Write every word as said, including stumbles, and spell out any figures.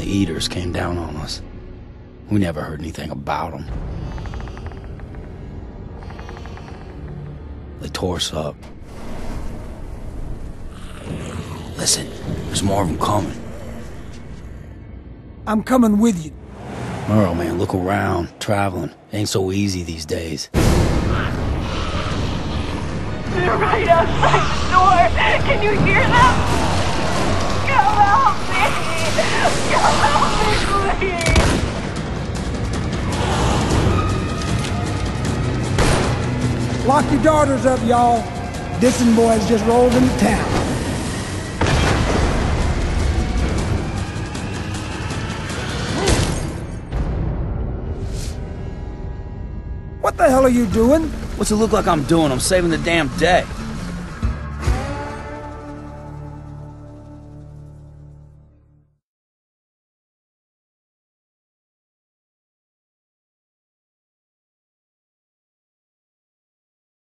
eaters came down on us. We never heard anything about them. They tore us up. Listen, there's more of them coming. I'm coming with you. Merle, man, look around. Traveling ain't so easy these days. They're right outside the door. Can you hear them? Come help me. Come help me, please. Lock your daughters up, y'all. Dixon boys just rolled into town. What the hell are you doing? What's it look like I'm doing? I'm saving the damn day.